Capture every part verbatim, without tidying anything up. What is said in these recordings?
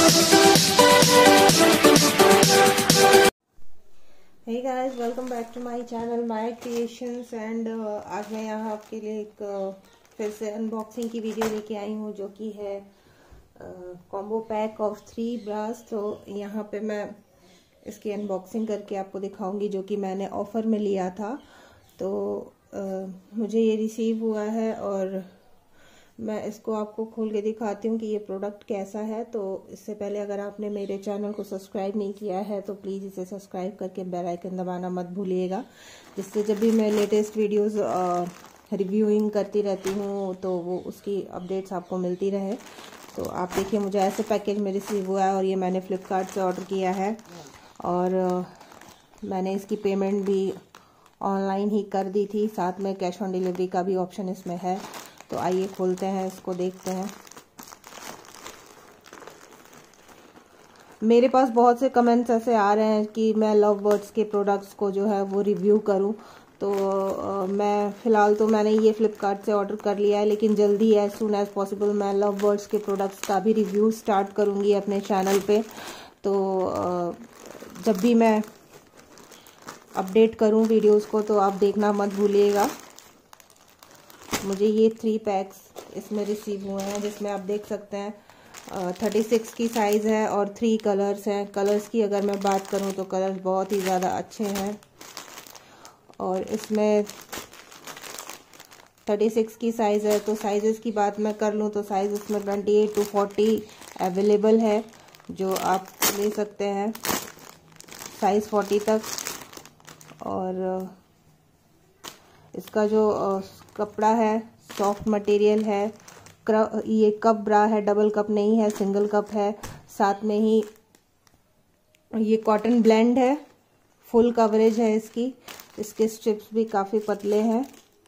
Hey guys, welcome back to my channel My Creations and uh, आज मैं यहाँ आपके लिए एक uh, फिर से अनबॉक्सिंग की वीडियो लेके आई हूँ जो कि है combo pack of three bras. तो यहाँ पे मैं इसकी अनबॉक्सिंग करके आपको दिखाऊंगी जो कि मैंने ऑफ़र में लिया था। तो uh, मुझे ये रिसीव हुआ है और मैं इसको आपको खोल के दिखाती हूँ कि ये प्रोडक्ट कैसा है। तो इससे पहले अगर आपने मेरे चैनल को सब्सक्राइब नहीं किया है तो प्लीज़ इसे सब्सक्राइब करके बेल आइकन दबाना मत भूलिएगा, जिससे जब भी मैं लेटेस्ट वीडियोस रिव्यूइंग करती रहती हूँ तो वो उसकी अपडेट्स आपको मिलती रहे। तो आप देखिए, मुझे ऐसे पैकेज में रिसीव हुआ है और ये मैंने फ़्लिपकार्ट से ऑर्डर किया है और मैंने इसकी पेमेंट भी ऑनलाइन ही कर दी थी, साथ में कैश ऑन डिलीवरी का भी ऑप्शन इसमें है। तो आइए खोलते हैं, इसको देखते हैं। मेरे पास बहुत से कमेंट्स ऐसे आ रहे हैं कि मैं लव बर्ड्स के प्रोडक्ट्स को जो है वो रिव्यू करूं। तो आ, मैं फ़िलहाल तो मैंने ये फ़्लिपकार्ट से ऑर्डर कर लिया है, लेकिन जल्दी एज सून एज़ पॉसिबल मैं लव बर्ड्स के प्रोडक्ट्स का भी रिव्यू स्टार्ट करूंगी अपने चैनल पे। तो आ, जब भी मैं अपडेट करूं वीडियोस को तो आप देखना मत भूलिएगा। मुझे ये थ्री पैक्स इसमें रिसीव हुए हैं, जिसमें आप देख सकते हैं थर्टी सिक्स की साइज़ है और थ्री कलर्स हैं। कलर्स की अगर मैं बात करूं तो कलर्स बहुत ही ज़्यादा अच्छे हैं। और इसमें थर्टी सिक्स की साइज़ है, तो साइज़ की बात मैं कर लूं तो साइज़ इसमें twenty eight to forty available है, जो आप ले सकते हैं साइज़ फोर्टी तक। और इसका जो कपड़ा है सॉफ्ट मटेरियल है। ये कप ब्रा है, डबल कप नहीं है, सिंगल कप है। साथ में ही ये कॉटन ब्लेंड है, फुल कवरेज है इसकी। इसके स्ट्रिप्स भी काफ़ी पतले हैं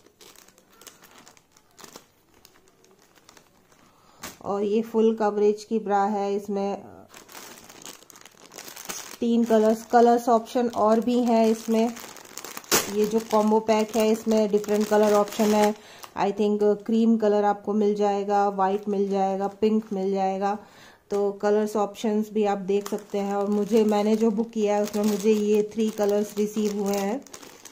और ये फुल कवरेज की ब्रा है। इसमें तीन कलर्स कलर्स ऑप्शन और भी हैं इसमें। ये जो कॉम्बो पैक है इसमें डिफरेंट कलर ऑप्शन है। आई थिंक क्रीम कलर आपको मिल जाएगा, वाइट मिल जाएगा, पिंक मिल जाएगा। तो कलर्स ऑप्शंस भी आप देख सकते हैं। और मुझे मैंने जो बुक किया है उसमें मुझे ये थ्री कलर्स रिसीव हुए हैं।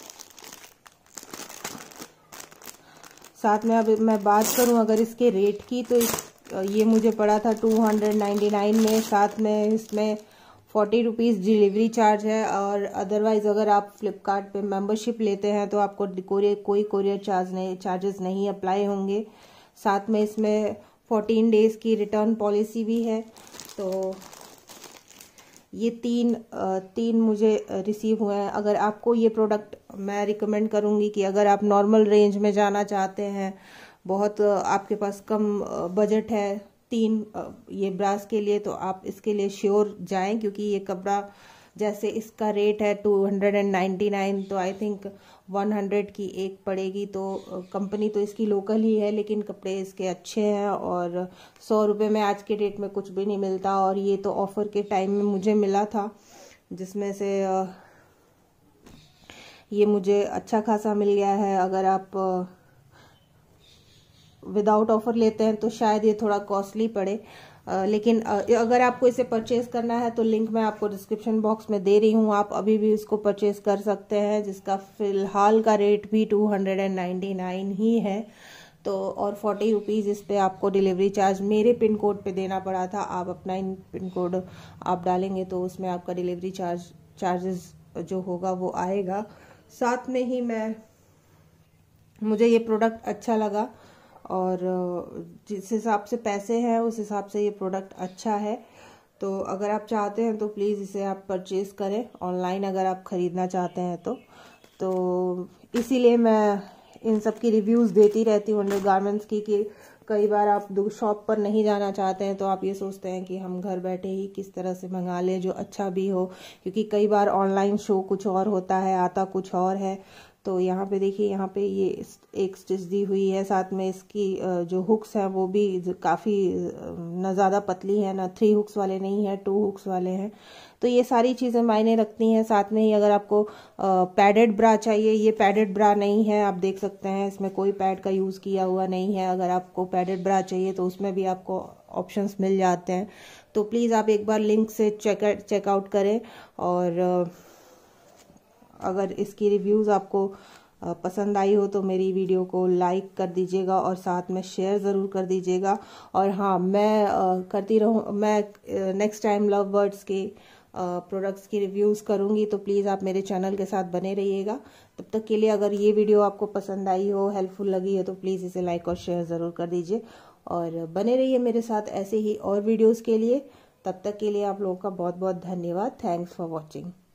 साथ में अब मैं बात करूं अगर इसके रेट की, तो इस, ये मुझे पड़ा था टू हंड्रेड नाइन्टी नाइन में। साथ में इसमें फोर्टी रुपीज़ डिलीवरी चार्ज है। और अदरवाइज़ अगर आप फ्लिपकार्ट पे मेंबरशिप लेते हैं तो आपको कोरियर कोई कोरियर चार्ज नहीं चार्जेस नहीं अप्लाई होंगे। साथ में इसमें फोर्टीन डेज़ की रिटर्न पॉलिसी भी है। तो ये तीन तीन मुझे रिसीव हुए हैं। अगर आपको ये प्रोडक्ट मैं रिकमेंड करूँगी कि अगर आप नॉर्मल रेंज में जाना चाहते हैं, बहुत आपके पास कम बजट है तीन ये ब्रास के लिए, तो आप इसके लिए श्योर जाएं, क्योंकि ये कपड़ा जैसे इसका रेट है टू हंड्रेड नाइन्टी नाइन, तो आई थिंक वन हंड्रेड की एक पड़ेगी। तो कंपनी तो इसकी लोकल ही है, लेकिन कपड़े इसके अच्छे हैं और सौ रुपये में आज के डेट में कुछ भी नहीं मिलता। और ये तो ऑफ़र के टाइम में मुझे मिला था, जिसमें से ये मुझे अच्छा खासा मिल गया है। अगर आप विदाउट ऑफर लेते हैं तो शायद ये थोड़ा कॉस्टली पड़े, आ, लेकिन आ, अगर आपको इसे परचेज करना है तो लिंक मैं आपको डिस्क्रिप्शन बॉक्स में दे रही हूँ, आप अभी भी इसको परचेज कर सकते हैं, जिसका फ़िलहाल का रेट भी टू हंड्रेड नाइन्टी नाइन ही है। तो और फोर्टी रुपीज़ इस पर आपको डिलीवरी चार्ज मेरे पिन कोड पे देना पड़ा था। आप अपना इन पिन कोड आप डालेंगे तो उसमें आपका डिलीवरी चार्ज चार्जेस जो होगा वो आएगा। साथ में ही मैं मुझे ये प्रोडक्ट अच्छा लगा और जिस हिसाब से पैसे हैं उस हिसाब से ये प्रोडक्ट अच्छा है। तो अगर आप चाहते हैं तो प्लीज़ इसे आप परचेज़ करें ऑनलाइन, अगर आप ख़रीदना चाहते हैं तो तो इसीलिए मैं इन सब की रिव्यूज़ देती रहती हूँ अंडर गारमेंट्स की, कि कई बार आप शॉप पर नहीं जाना चाहते हैं तो आप ये सोचते हैं कि हम घर बैठे ही किस तरह से मंगा लें जो अच्छा भी हो, क्योंकि कई बार ऑनलाइन शो कुछ और होता है, आता कुछ और है। तो यहाँ पे देखिए, यहाँ पे ये एक स्टिच दी हुई है, साथ में इसकी जो हुक्स हैं वो भी काफ़ी न ज़्यादा पतली है, ना थ्री हुक्स वाले नहीं है, टू हुक्स वाले हैं। तो ये सारी चीज़ें मायने रखती हैं। साथ में ही अगर आपको पैडेड ब्रा चाहिए, ये पैडेड ब्रा नहीं है, आप देख सकते हैं इसमें कोई पैड का यूज़ किया हुआ नहीं है। अगर आपको पैडेड ब्रा चाहिए तो उसमें भी आपको ऑप्शंस मिल जाते हैं। तो प्लीज़ आप एक बार लिंक से चेक चेकआउट करें, और अगर इसकी रिव्यूज़ आपको पसंद आई हो तो मेरी वीडियो को लाइक कर दीजिएगा और साथ में शेयर ज़रूर कर दीजिएगा। और हाँ, मैं करती रहूँ, मैं नेक्स्ट टाइम लव बर्ड्स के प्रोडक्ट्स की रिव्यूज़ करूँगी, तो प्लीज़ आप मेरे चैनल के साथ बने रहिएगा। तब तक के लिए अगर ये वीडियो आपको पसंद आई हो, हेल्पफुल लगी हो, तो प्लीज़ इसे लाइक और शेयर ज़रूर कर दीजिए, और बने रहिए मेरे साथ ऐसे ही और वीडियोज़ के लिए। तब तक के लिए आप लोगों का बहुत बहुत धन्यवाद। Thanks for watching.